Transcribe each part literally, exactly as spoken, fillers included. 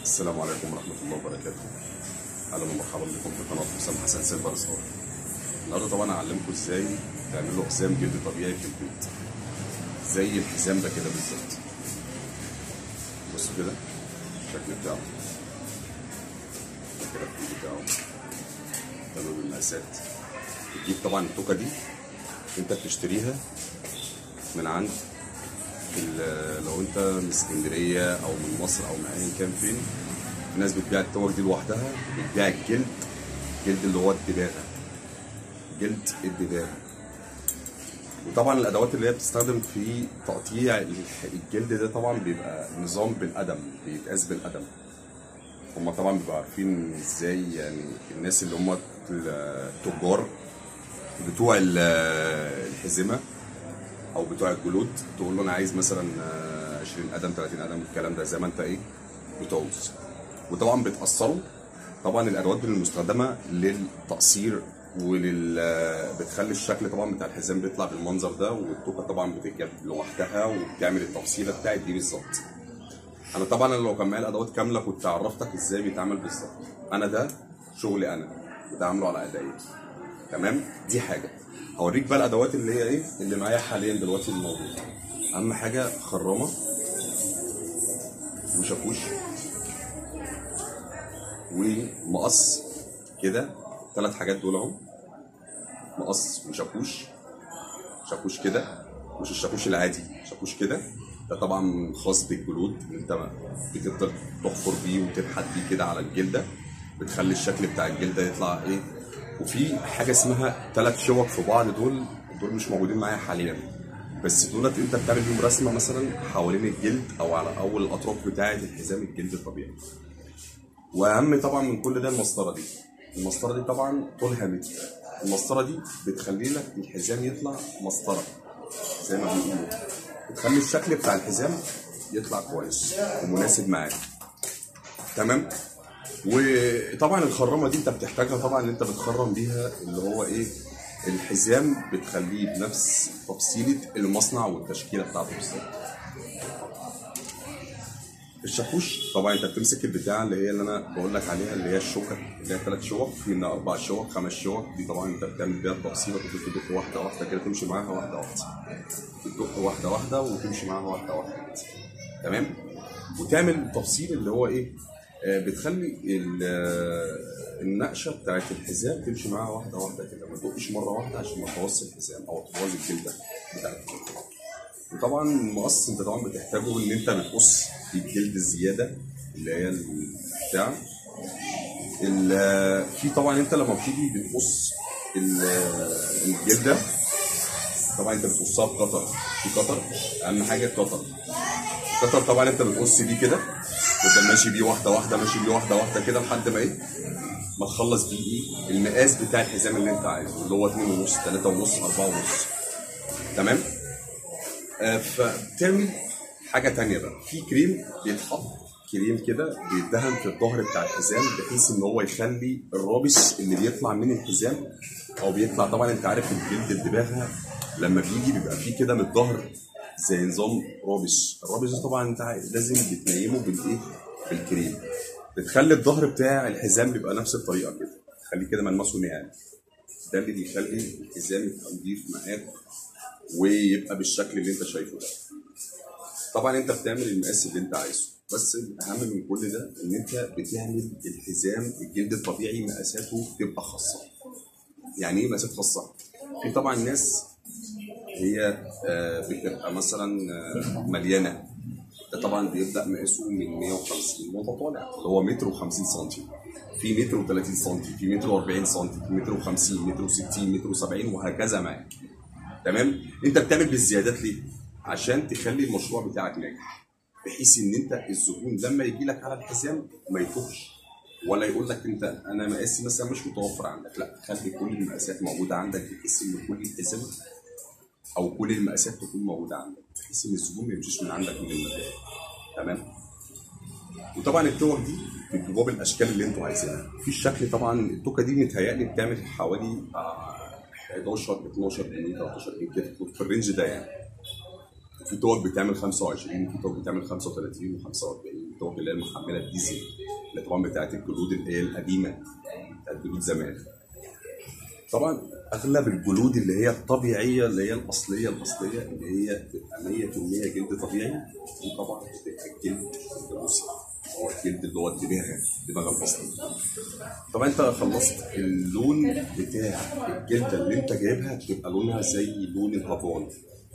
السلام عليكم ورحمة الله وبركاته. أهلا ومرحبا بكم في قناة حسام حسن سيلفر ستار. النهارده طبعا هعلمكم ازاي تعملوا حزام جلد طبيعي في البيت، زي الحزام ده كده بالظبط. بصوا كده الشكل بتاعه، ده كده الكود بتاعه، تمام. المقاسات بتجيب طبعا التوكة دي انت بتشتريها من عند لو انت من اسكندريه او من مصر او من ايا كان فين، الناس بتبيع التوك دي لوحدها، بتبيع الجلد، الجلد اللي هو الدباغه، جلد الدباغه. وطبعا الادوات اللي هي بتستخدم في تقطيع الجلد ده طبعا بيبقى نظام بالقدم، بيتقاس بالقدم. هم طبعا بيبقوا عارفين ازاي، يعني الناس اللي هم التجار بتوع الحزمه او بتوع الجلود، تقول له انا عايز مثلا عشرين قدم تلاتين قدم، الكلام ده زي ما انت ايه بتعوز. وطبعا بتقصروا. طبعا الادوات المستخدمه للتقصير ولل بتخلي الشكل طبعا بتاع الحزام بيطلع بالمنظر ده، والتوكه طبعا بتركب لوحدها وبتعمل التفصيله بتاعت دي بالظبط. انا طبعا لو كان معايا الادوات كامله كنت عرفتك ازاي بيتعمل بالظبط. انا ده شغلي، انا بتعامله على ادائي، تمام. دي حاجه. هوريك بقى الادوات اللي هي ايه اللي معايا حاليا دلوقتي الموجوده. اهم حاجه خرامه وشاكوش ومقص كده، ثلاث حاجات دول اهو، مقص وشاكوش. شاكوش كده مش الشاكوش العادي، شاكوش كده ده طبعا خاص بالجلود، انت بتقدر تحفر بيه وتنحت بيه كده على الجلده، بتخلي الشكل بتاع الجلده يطلع ايه. وفي حاجه اسمها ثلاث شوك في بعض، دول دول مش موجودين معايا حاليا، بس دولت انت بتعمل بيهم رسمه مثلا حوالين الجلد او على اول الاطراف بتاعه الحزام الجلد الطبيعي. واهم طبعا من كل ده المسطره دي. المسطره دي طبعا طولها متر. المسطره دي بتخلي لك الحزام يطلع مسطره زي ما بيقولوا، بتخلي الشكل بتاع الحزام يطلع كويس ومناسب معاك، تمام. وطبعا الخرامه دي انت بتحتاجها طبعا، ان انت بتخرم بيها اللي هو ايه الحزام، بتخليه بنفس تفصيله المصنع والتشكيله بتاعته بالظبط. الشاكوش طبعا انت بتمسك البتاعه اللي هي اللي انا بقول لك عليها، اللي هي الشوكه، اللي هي ثلاث شوك، في منها اربع شوك خمس شوك، دي طبعا انت بتعمل بيها التفصيله، تدق واحده واحده كده، تمشي معاها واحده واحده، تدق واحده واحده وتمشي معاها واحده واحده، تمام. وتعمل تفصيل اللي هو ايه، بتخلي النقشه بتاعت الحزام تمشي معاها واحده واحده كده، ما تدقش مره واحده عشان ما تبوظش الحزام او تبوظ الجلده بتاعتك. وطبعا المقص انت طبعا بتحتاجه ان انت بتقص الجلد الزياده اللي هي بتاع في. طبعا انت لما بتيجي بتقص الجلده طبعا انت بتقصها بقطر، في قطر، اهم حاجه القطر. القطر طبعا انت بتقص بيه كده، تفضل ماشي بيه واحده واحده، ماشي بيه واحده واحده كده لحد ما ايه ما تخلص بيه ايه المقاس بتاع الحزام اللي انت عايزه، اللي هو اتنين ونص تلاته ونص اربعه ونص، تمام. آه فبتعمل حاجه تانيه بقى، في كريم بيتحط، كريم كده بيدهن في الظهر بتاع الحزام، بحيث ان هو يخلي الرابش اللي بيطلع من الحزام او بيطلع، طبعا انت عارف الجلد الدباغه لما بيجي بيبقى فيه كده من الظهر زي نظام رابش. الرابش ده طبعا انت لازم بتنيمه بالايه بالكريم، بتخلي الظهر بتاع الحزام بيبقى نفس الطريقه كده، تخليه كده ملمسه ناعم، ده اللي بيخلي الحزام يبقى نضيف معاك ويبقى بالشكل اللي انت شايفه ده. طبعا انت بتعمل المقاس اللي انت عايزه، بس الاهم من كل ده ان انت بتعمل الحزام الجلد الطبيعي مقاساته تبقى خاصه. يعني ايه مقاسات خاصه؟ في طبعا ناس هي بتبقى مثلا مليانه، ده طبعا بيبدا مقاسه من مية وخمسين وانت طالع، اللي هو متر وخمسين سنتي، في متر وتلاتين سنتي، في متر واربعين سنتي، في متر وخمسين، متر وستين، متر وسبعين، وهكذا معاك، تمام. انت بتعمل بالزيادات ليه؟ عشان تخلي المشروع بتاعك ناجح، بحيث ان انت الزبون لما يجي لك على الحزام ما يتوهش ولا يقول لك انت انا مقاسي مثلا مش متوفر عندك، لا، خلي كل المقاسات موجوده عندك، بحيث ان كل الحزام او كل المقاسات تكون موجوده عندك، بحيث ان الزبون ما يمشيش من عندك من المكان، تمام. وطبعا التوك دي بتجيبوها بالاشكال اللي انتوا عايزينها. في الشكل طبعا التوكه دي متهيألي بتعمل حوالي حداشر اتناشر جنيه تلتاشر جنيه كده في الرينج ده يعني. في توك بتعمل خمسة وعشرين، في توك بتعمل خمسة وتلاتين وخمسة واربعين، التوك اللي هي المحمله الديزل اللي طبعا بتاعت الجلود اللي هي القديمه بتاعت جلود زمان. طبعا اغلب الجلود اللي هي الطبيعيه اللي هي الاصليه الاصليه اللي هي بتبقى مية في المية جلد طبيعي، دي طبعا بتبقى الجلد الروسي، هو الجلد اللي هو الدباغه الدباغه الاصلي. طبعا انت خلصت اللون بتاع الجلده اللي انت جايبها بتبقى لونها زي لون الهافون،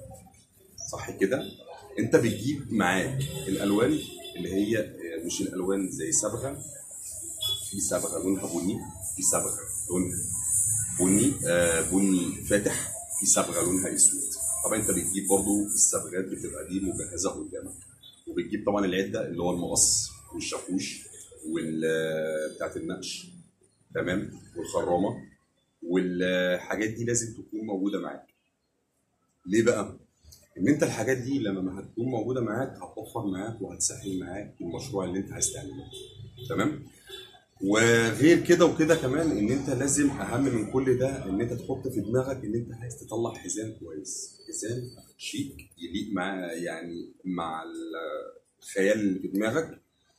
صح كده؟ انت بتجيب معاك الالوان اللي هي مش الالوان زي صبغه، في صبغه لونها بني، في صبغه لونها بني آه بني فاتح، في صبغه لونها اسود. طبعا انت بتجيب برضو الصبغات بتبقى دي مجهزه قدامك، وبتجيب طبعا العده اللي هو المقص والشاكوش وال بتاعت النقش، تمام، والخرامه، والحاجات دي لازم تكون موجوده معاك. ليه بقى؟ ان انت الحاجات دي لما ما هتكون موجوده معاك هتوفر معاك وهتسهل معاك المشروع اللي انت عايز تعمله، تمام. وغير كده وكده كمان ان انت لازم اهم من كل ده ان انت تحط في دماغك ان انت عايز تطلع حزام كويس، حزام شيك يليق مع يعني مع الخيال اللي في دماغك.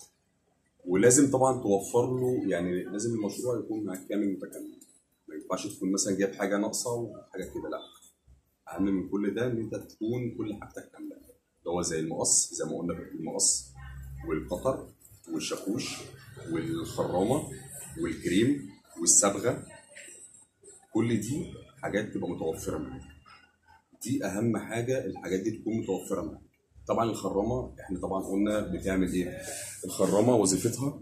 ولازم طبعا توفر له، يعني لازم المشروع يكون معاك كامل متكامل، ما ينفعش تكون مثلا جايب حاجه ناقصه وحاجه كده، لا. اهم من كل ده ان انت تكون كل حاجتك كامله، اللي هو زي المقص زي ما قلنا، المقص والقطر والشاكوش والخرامه والكريم والصبغه، كل دي حاجات تبقى متوفره معاك. دي اهم حاجه، الحاجات دي تكون متوفره معاك. طبعا الخرامه احنا طبعا قلنا بتعمل ايه؟ الخرامه وظيفتها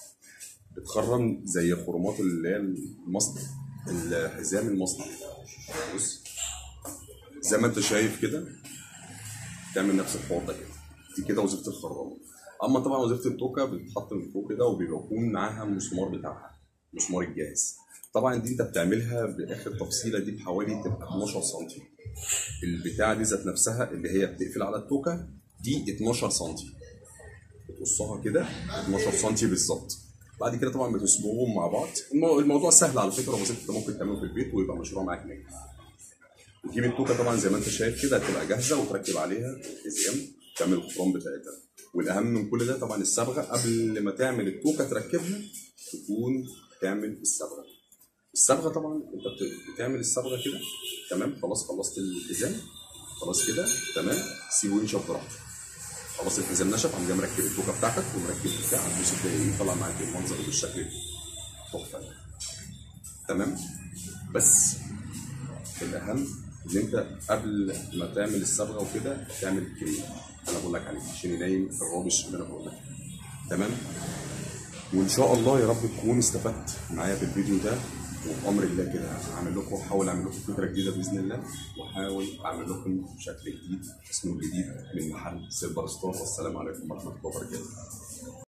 بتخرم زي خرمات اللي هي المصنع، الحزام المصنع. بص زي ما انت شايف كده، تعمل نفس الحوار ده كده، دي كده وظيفه الخرامه. اما طبعا وظيفه التوكه بتتحط من فوق كده وبيكون معاها المسمار بتاعها، المسمار الجاهز. طبعا دي انت بتعملها باخر تفصيله دي بحوالي تبقى اتناشر سم. البتاعه دي ذات نفسها اللي هي بتقفل على التوكه دي اتناشر سم، بتقصها كده اتناشر سم بالظبط. بعد كده طبعا بتسبقهم مع بعض. الموضوع سهل على فكره وبسيط، انت ممكن تعمله في البيت ويبقى مشروع معاك ناجح. وتجيب التوكه طبعا زي ما انت شايف كده هتبقى جاهزه وتركب عليها الحزام، تعمل الخرام بتاعتها. والاهم من كل ده طبعا الصبغه، قبل ما تعمل التوكه تركبها تكون تعمل الصبغه. الصبغه طبعا انت بتعمل الصبغه كده، تمام، خلاص خلصت الحزام خلاص كده تمام، سيبه ينشف براحته. خلاص الحزام نشف، قام جاي مركب التوكه بتاعتك ومركب البتاع، بص تلاقي ايه طلع معاك المنظر بالشكل تحفه، تمام. بس الاهم ان انت قبل ما تعمل الصبغه وكده تعمل الكريم انا بقول لك عليه عشان ينيم الرابش اللي انا بقول لك، تمام. وان شاء الله يا رب تكون استفدت معايا في الفيديو ده، وبامر الله كده هعمل لكم، احاول اعمل لكم فكره جديده باذن الله، واحاول اعمل لكم شكل جديد اسمه الجديد من محل سيلفر ستار. والسلام عليكم ورحمه الله وبركاته.